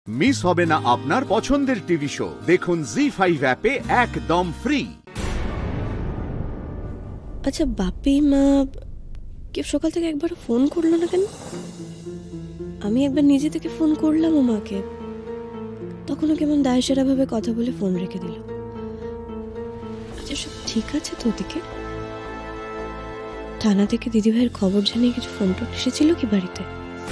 Miss হবে না আপনার পছন্দের টিভি শো। দেখুন জি5 অ্যাপে একদম ফ্রি। আচ্ছা, বাপি মা কেউ সকাল থেকে একবার ফোন করলো না কেন? আমি একবার নিজে থেকে ফোন করলাম মাকে, তখনও কেমন দায়সারা ভাবে কথা বলে ফোন রেখে দিল। আচ্ছা, সব ঠিক আছে তো ওদিকে? থানা থেকে দিদিভাইয়ের খবর জানিয়ে কিছু ফোন টোন এসেছিল কি বাড়িতে?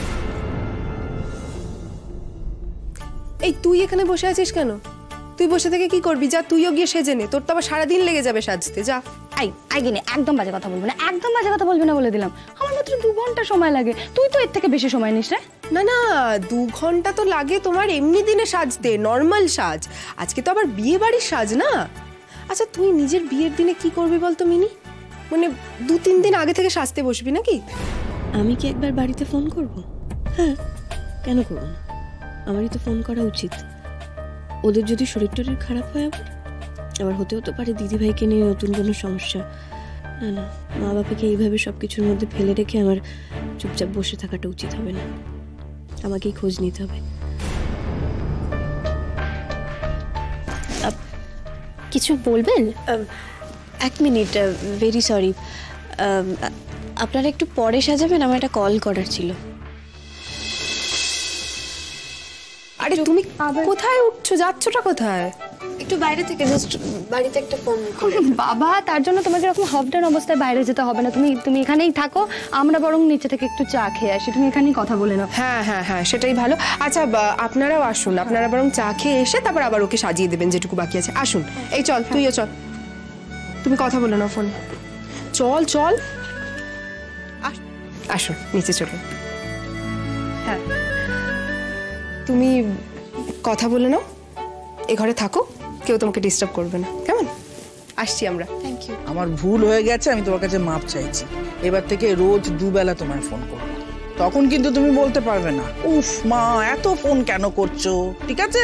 এই তুই এখানে বসে আছিস কেন? তুই বসে থেকে কি করবি? যা, তুইও গিয়ে সেজে নে, তোর তো আবার সারাদিন লেগে যাবে সাজতে। যা। আইগিনি, একদম বাজে কথা বলবি না, একদম বাজে কথা বলবি না বলে দিলাম। আমার মাত্র 2 ঘন্টা সময় লাগে, তুই তো এর থেকে বেশি সময় নিস রে। না না, 2 ঘন্টা তো লাগে তোমার এমনি দিনে সাজতে, নর্মাল সাজ। আজকে তো আবার বিয়ে বাড়ির সাজ না। আচ্ছা, তুই নিজের বিয়ের দিনে কি করবি বলতো মিনি? মানে 2-3 দিন আগে থেকে সাজতে বসবি নাকি? আমি কি একবার বাড়িতে ফোন করব? হ্যাঁ, কেন করব না? আমারই তো ফোন করা উচিত। ওদের যদি শরীর টরীর খারাপ হয় আবার হতেও তো পারে দিদিভাইকে নিয়ে নতুন কোনো সমস্যা। না না, মা বাবাকে এইভাবে সবকিছুর মধ্যে ফেলে রেখে আমার চুপচাপ বসে থাকাটা উচিত হবে না। আমাকেই খোঁজ নিতে হবে। কিছু বলবেন? 1 মিনিট, ভেরি সরি। আপনারা একটু পরে সাজাবেন, আমার একটা কল করার ছিল। আরে তুমি কোথায় উঠছো? যাচ্ছোটা কোথায়? একটু বাইরে থেকে, জাস্ট বাড়িতে একটা ফোন করে। বাবা, তার জন্য তোমাকে এরকম হফডাউন অবস্থায় বাইরে যেতে হবে না। তুমি এখানেই থাকো, আমরা বরং নিচে থেকে একটু চা খেয়ে আসি। তুমি এখানেই কথা বলে নাও। হ্যাঁ হ্যাঁ হ্যাঁ, সেটাই ভালো। আচ্ছা, আপনারাও আসুন, আপনারা বরং চা খেয়ে এসে তারপর আবার ওকে সাজিয়ে দেবেন যেটুকু বাকি আছে। আসুন, এই চল, তুইও চল। তুমি কথা বলে নাও ফোনে। চল চল, আসুন নিচে চলুন। হ্যাঁ, তুমি কথা বলে নাও, এ ঘরে থাকো, কেউ তোমাকে ডিস্টার্ব করবে না, কেমন? আসছি আমরা। Thank you. আমার ভুল হয়ে গেছে, আমি তোমার কাছে মাপ চাইছি। এবার থেকে রোজ 2 বেলা তোমায় ফোন করবো, তখন কিন্তু তুমি বলতে পারবে না উফ মা এত ফোন কেন করছো, ঠিক আছে?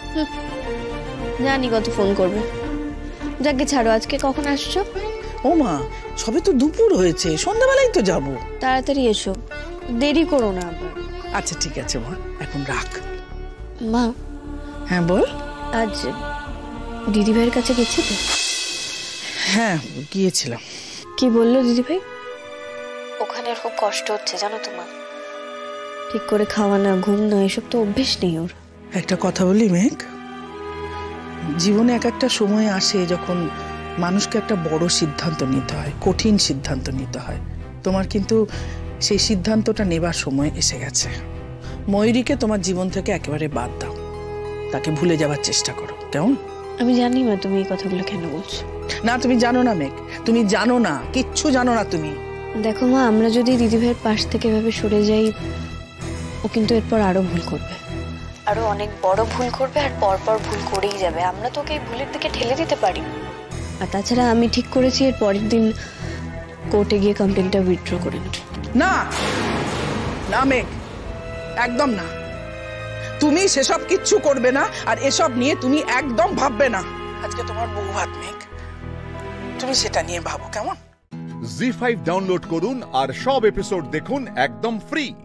জানি কত ফোন করবে। যাকে ছাড়ো, আজকে কখন আসছো? ও মা, সবে তো দুপুর হয়েছে, সন্ধ্যাবেলায় তো যাবো। তাড়াতাড়ি এসো, দেরি করো না আবার। আচ্ছা ঠিক আছে মা, এখন রাখ। মা, হ্যাঁ বল। আজ দিদিভাইয়ের কাছে গেছি তো? হ্যাঁ গিয়েছিলাম। কি বললো দিদিভাই? ওখানে খুব কষ্ট হচ্ছে জানো তো মা। ঠিক করে খাওয়া না, ঘুম না, এসব তো অভ্যেস নেই ওর। একটা কথা বলি মেঘ, জীবনে এক একটা সময় আসে যখন মানুষকে একটা বড় সিদ্ধান্ত নিতে হয়, কঠিন সিদ্ধান্ত নিতে হয়। তোমার কিন্তু সেই সিদ্ধান্তটা নেবার সময় এসে গেছে। ময়ূরীকে তোমার জীবন থেকে একেবারে বাদ দাও, তাকে ভুলে যাওয়ার চেষ্টা করো, কেমন? আমি জানি মা তুমি এই কথাগুলো কেন বলছো। না তুমি জানো না মেঘ, তুমি জানো না, কিচ্ছু জানো না তুমি। দেখো মা, আমরা যদি দিদিভাইয়ের পাশ থেকে এভাবে সরে যাই, ও কিন্তু এরপর আরো ভুল করবে, আরো অনেক বড় ভুল করবে, আর পরপর ভুল করেই যাবে। আমরা তো ওকে এই ভুলের দিকে ঠেলে দিতে পারি। আর তাছাড়া আমি ঠিক করেছি এর পরের দিন কোর্টে গিয়ে কমপ্লেনটা উইথড্র করে নেব। না না মেঘ, একদম না। তুমি সেসব কিচ্ছু করবে না, আর এসব নিয়ে তুমি একদম ভাববে না। আজকে তোমার বউ ভাত মেঘ, তুমি সেটা নিয়ে ভাবো, কেমন? জি5 ডাউনলোড করুন আর সব এপিসোড দেখুন একদম ফ্রি।